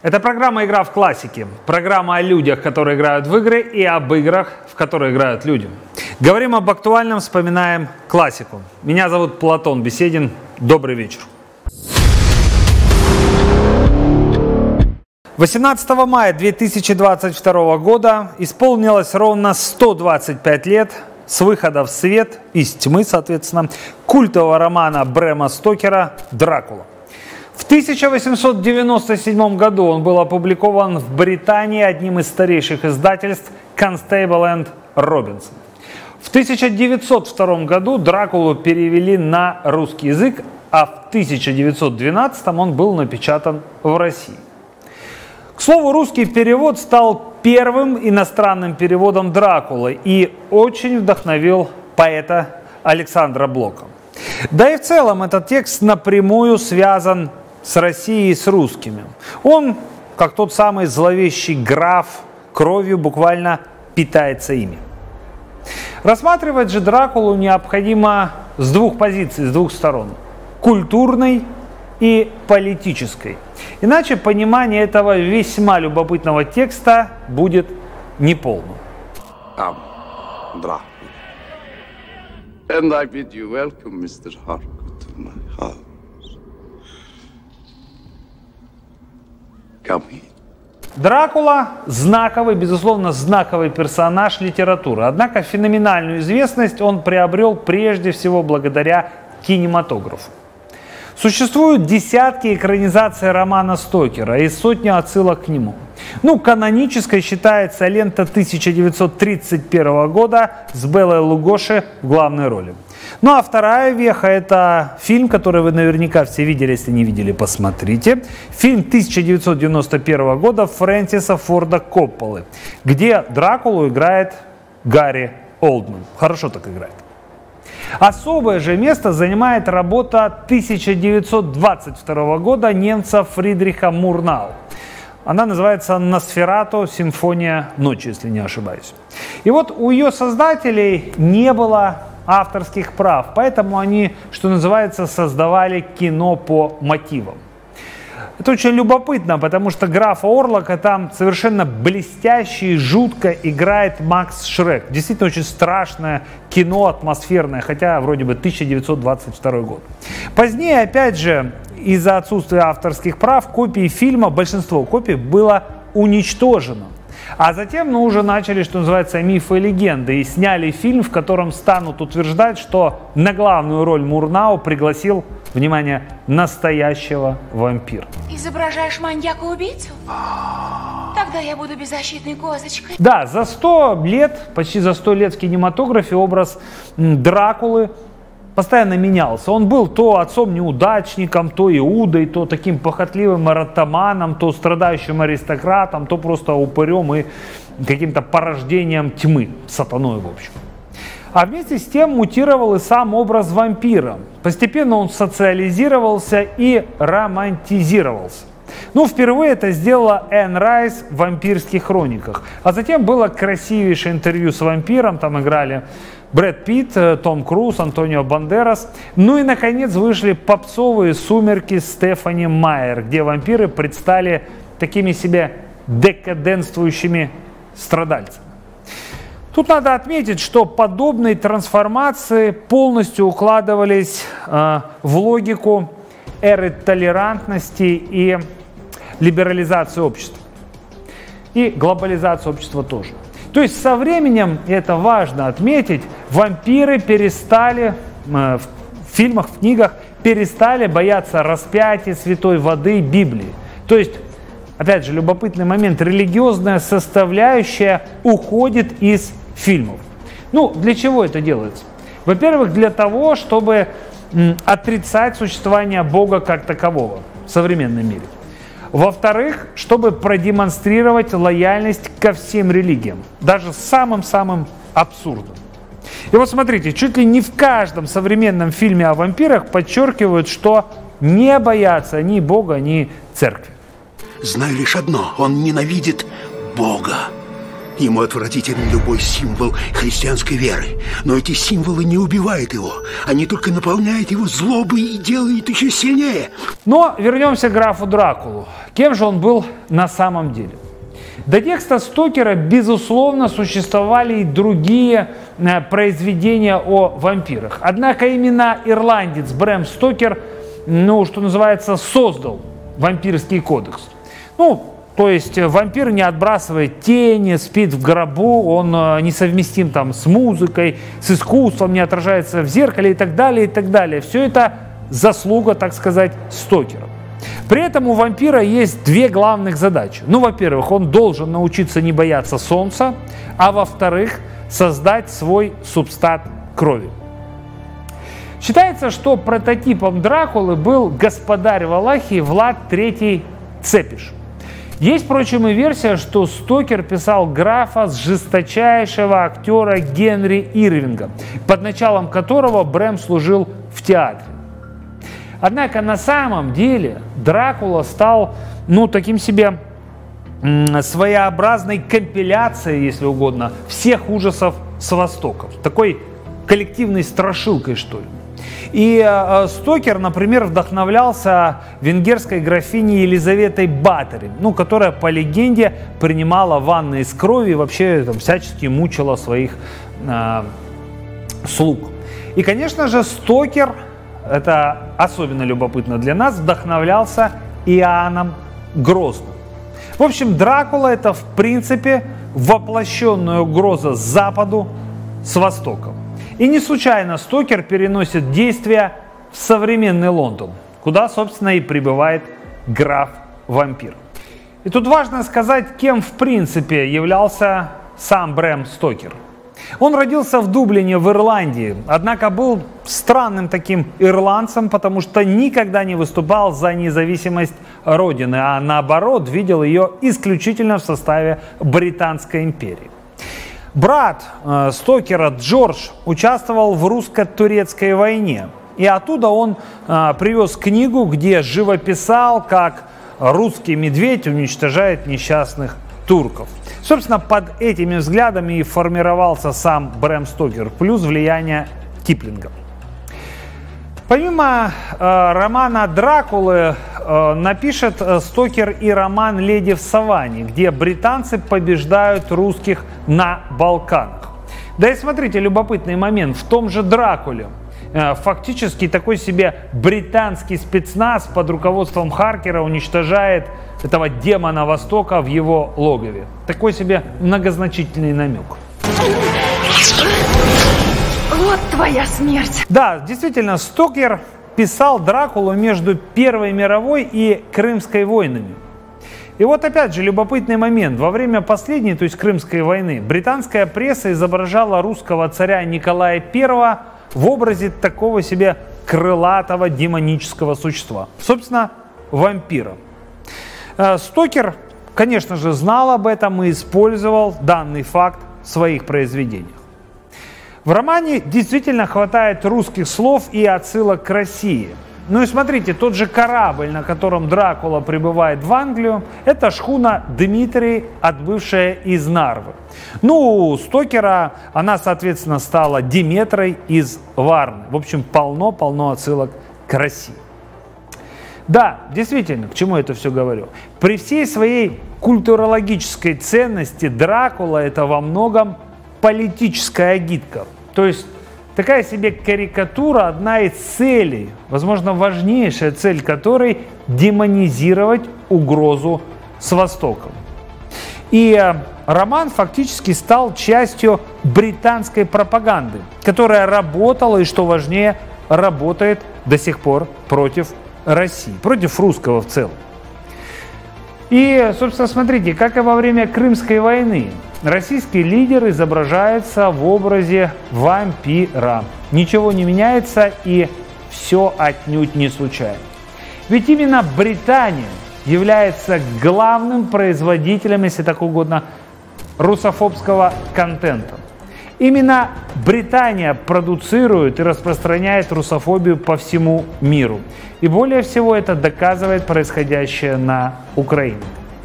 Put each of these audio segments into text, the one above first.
Это программа «Игра в классике». Программа о людях, которые играют в игры, и об играх, в которые играют люди. Говорим об актуальном, вспоминаем классику. Меня зовут Платон Беседин. Добрый вечер. 18 мая 2022 года исполнилось ровно 125 лет с выхода в свет, из тьмы, соответственно, культового романа Брэма Стокера «Дракула». В 1897 году он был опубликован в Британии одним из старейших издательств Constable & Robinson. В 1902 году Дракулу перевели на русский язык, а в 1912 он был напечатан в России. К слову, русский перевод стал первым иностранным переводом Дракулы и очень вдохновил поэта Александра Блока. Да и в целом этот текст напрямую связан с Россией и с русскими. Он, как тот самый зловещий граф, кровью буквально питается ими. Рассматривать же Дракулу необходимо с двух позиций, с двух сторон. Культурной и политической. Иначе понимание этого весьма любопытного текста будет неполным. Дракула. And I bid you welcome, Mr. Harcourt, to my house. Come in. Дракула – знаковый, безусловно, знаковый персонаж литературы. Однако феноменальную известность он приобрел прежде всего благодаря кинематографу. Существуют десятки экранизаций романа Стокера и сотни отсылок к нему. Канонической считается лента 1931 года с Беллой Лугоши в главной роли. А вторая веха – это фильм, который вы наверняка все видели, если не видели, посмотрите. Фильм 1991 года Фрэнсиса Форда Копполы, где Дракулу играет Гарри Олдман. Хорошо так играет. Особое же место занимает работа 1922 года немца Фридриха Мурнау. Она называется «Носферату. Симфония ночи», если не ошибаюсь. И вот у ее создателей не было авторских прав, поэтому они, что называется, создавали кино по мотивам. Это очень любопытно, потому что графа Орлока там совершенно блестяще и жутко играет Макс Шрек. Действительно очень страшное кино, атмосферное, хотя вроде бы 1922 год. Позднее, опять же, из-за отсутствия авторских прав, копии фильма, большинство копий было уничтожено. А затем уже начали, что называется, мифы и легенды, и сняли фильм, в котором станут утверждать, что на главную роль Мурнау пригласил, внимание, настоящего вампира. Изображаешь маньяка-убийцу? Тогда я буду беззащитной козочкой. Да, за 100 лет, почти за 100 лет в кинематографе образ Дракулы постоянно менялся. Он был то отцом-неудачником, то Иудой, то таким похотливым эротоманом, то страдающим аристократом, то просто упырем и каким-то порождением тьмы, сатаной в общем. А вместе с тем мутировал и сам образ вампира. Постепенно он социализировался и романтизировался. Впервые это сделала Энн Райс в «Вампирских хрониках». А затем было красивейшее интервью с вампиром, там играли Брэд Питт, Том Круз, Антонио Бандерас. И, наконец, вышли попсовые «Сумерки» Стефани Майер, где вампиры предстали такими себе декаденствующими страдальцами. Тут надо отметить, что подобные трансформации полностью укладывались в логику эры толерантности и либерализации общества. И глобализации общества тоже. То есть со временем, и это важно отметить, вампиры перестали в фильмах, в книгах перестали бояться распятия, святой воды, Библии. То есть, опять же, любопытный момент, религиозная составляющая уходит из фильмов. Для чего это делается? Во-первых, для того, чтобы отрицать существование Бога как такового в современном мире. Во-вторых, чтобы продемонстрировать лояльность ко всем религиям, даже самым-самым абсурдным. И вот смотрите, чуть ли не в каждом современном фильме о вампирах подчеркивают, что не боятся ни Бога, ни церкви. Знаю лишь одно, он ненавидит Бога. Ему отвратителен любой символ христианской веры. Но эти символы не убивают его. Они только наполняют его злобой и делают еще сильнее. Но вернемся к графу Дракулу. Кем же он был на самом деле? До текста Стокера, безусловно, существовали и другие произведения о вампирах. Однако именно ирландец Брэм Стокер, что называется, создал вампирский кодекс. То есть вампир не отбрасывает тени, спит в гробу, он несовместим там с музыкой, с искусством, не отражается в зеркале и так далее, и так далее. Все это заслуга, так сказать, Стокера. При этом у вампира есть две главных задачи. Во-первых, он должен научиться не бояться солнца, а во-вторых, создать свой субстрат крови. Считается, что прототипом Дракулы был господарь Валахии Влад III Цепиш. Есть, впрочем, и версия, что Стокер писал графа с жесточайшего актера Генри Ирвинга, под началом которого Брэм служил в театре. Однако на самом деле Дракула стал, таким себе своеобразной компиляцией, если угодно, всех ужасов с Востока. Такой коллективной страшилкой, что ли. И Стокер, например, вдохновлялся венгерской графиней Елизаветой Батори, которая, по легенде, принимала ванны из крови и вообще всячески мучила своих слуг. И, конечно же, Стокер, это особенно любопытно для нас, вдохновлялся Иоанном Грозным. В общем, Дракула – это, в принципе, воплощенная угроза Западу с Востоком. И не случайно Стокер переносит действия в современный Лондон, куда, собственно, и прибывает граф-вампир. И тут важно сказать, кем, в принципе, являлся сам Брэм Стокер. Он родился в Дублине, в Ирландии, однако был странным таким ирландцем, потому что никогда не выступал за независимость Родины, а наоборот видел ее исключительно в составе Британской империи. Брат Стокера Джордж участвовал в русско-турецкой войне, и оттуда он привез книгу, где живописал, как русский медведь уничтожает несчастных турков. Собственно, под этими взглядами и формировался сам Брэм Стокер, плюс влияние Киплинга. Помимо романа Дракулы, напишет Стокер и роман «Леди в саванне», где британцы побеждают русских на Балканах. Да и смотрите, любопытный момент. В том же Дракуле фактически такой себе британский спецназ под руководством Харкера уничтожает этого демона Востока в его логове. Такой себе многозначительный намек. Вот твоя смерть. Да, действительно, Стокер писал Дракулу между Первой мировой и Крымской войнами. И вот опять же любопытный момент. Во время последней, то есть Крымской войны, британская пресса изображала русского царя Николая I в образе такого себе крылатого демонического существа. Собственно, вампира. Стокер, конечно же, знал об этом и использовал данный факт в своих произведениях. В романе действительно хватает русских слов и отсылок к России. Ну и смотрите, тот же корабль, на котором Дракула прибывает в Англию, это шхуна Дмитрий, отбывшая из Нарвы. Ну, у Стокера она, соответственно, стала Диметрой из Варны. В общем, полно-полно отсылок к России. Да, действительно, к чему я это все говорю? При всей своей культурологической ценности Дракула – это во многом политическая агитка. То есть такая себе карикатура, одна из целей, возможно, важнейшая цель которой – демонизировать угрозу с Востоком. И роман фактически стал частью британской пропаганды, которая работала и, что важнее, работает до сих пор против России, против русского в целом. И, собственно, смотрите, как и во время Крымской войны, российский лидер изображается в образе вампира. Ничего не меняется и все отнюдь не случайно. Ведь именно Британия является главным производителем, если так угодно, русофобского контента. Именно Британия продуцирует и распространяет русофобию по всему миру. И более всего это доказывает происходящее на Украине.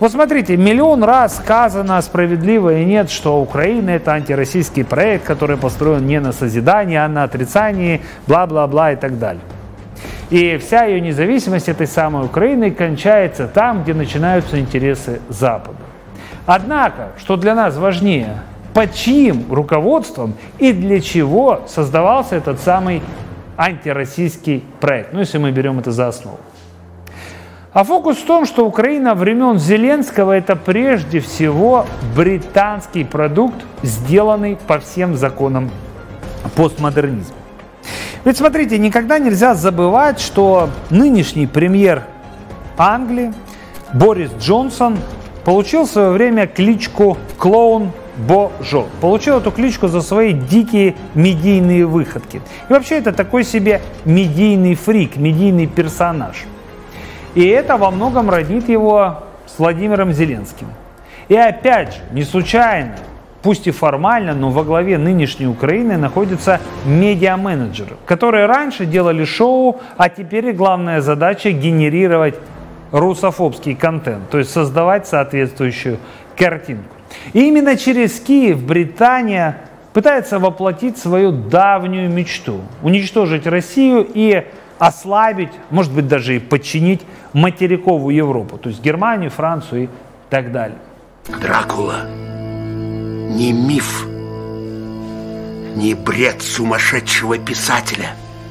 Вот смотрите, миллион раз сказано, справедливо и нет, что Украина — это антироссийский проект, который построен не на созидании, а на отрицании, бла-бла-бла и так далее. И вся ее независимость этой самой Украины кончается там, где начинаются интересы Запада. Однако, что для нас важнее, под чьим руководством и для чего создавался этот самый антироссийский проект, ну если мы берем это за основу. А фокус в том, что Украина времен Зеленского — это прежде всего британский продукт, сделанный по всем законам постмодернизма. Ведь смотрите, никогда нельзя забывать, что нынешний премьер Англии Борис Джонсон получил в свое время кличку «Клоун Божо». Получил эту кличку за свои дикие медийные выходки. И вообще это такой себе медийный фрик, медийный персонаж. И это во многом роднит его с Владимиром Зеленским. И опять же, не случайно, пусть и формально, но во главе нынешней Украины находятся медиа-менеджеры, которые раньше делали шоу, а теперь их главная задача — генерировать русофобский контент, то есть создавать соответствующую картинку. И именно через Киев Британия пытается воплотить свою давнюю мечту — уничтожить Россию и ослабить, может быть, даже и подчинить материковую Европу, то есть Германию, Францию и так далее. Дракула не миф, не бред сумасшедшего писателя.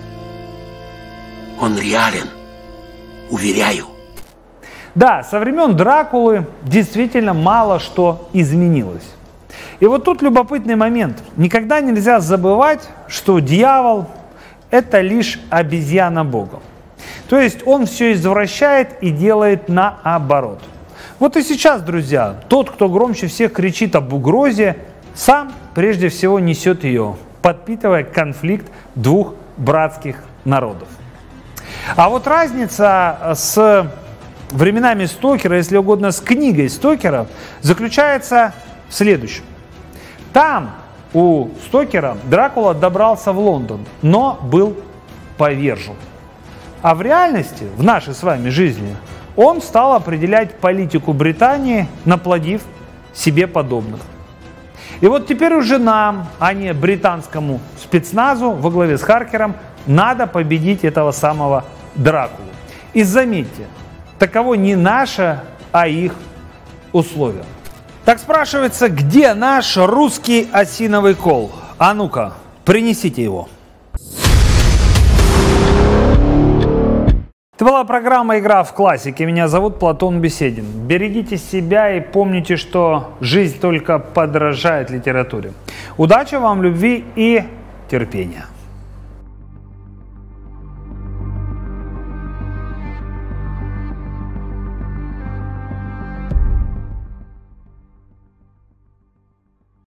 Он реален, уверяю. Да, со времен Дракулы действительно мало что изменилось. И вот тут любопытный момент. Никогда нельзя забывать, что дьявол — это лишь обезьяна Бога. То есть он все извращает и делает наоборот. Вот и сейчас, друзья, тот, кто громче всех кричит об угрозе, сам прежде всего несет ее, подпитывая конфликт двух братских народов. А вот разница с временами Стокера, если угодно, с книгой Стокера, заключается в следующем. Там у Стокера Дракула добрался в Лондон, но был повержен. А в реальности, в нашей с вами жизни, он стал определять политику Британии, наплодив себе подобных. И вот теперь уже нам, а не британскому спецназу во главе с Харкером, надо победить этого самого Дракулу. И заметьте, таково не наше, а их условия. Так спрашивается, где наш русский осиновый кол? А ну-ка, принесите его. Это была программа «Игра в классике». Меня зовут Платон Беседин. Берегите себя и помните, что жизнь только подражает литературе. Удачи вам, любви и терпения.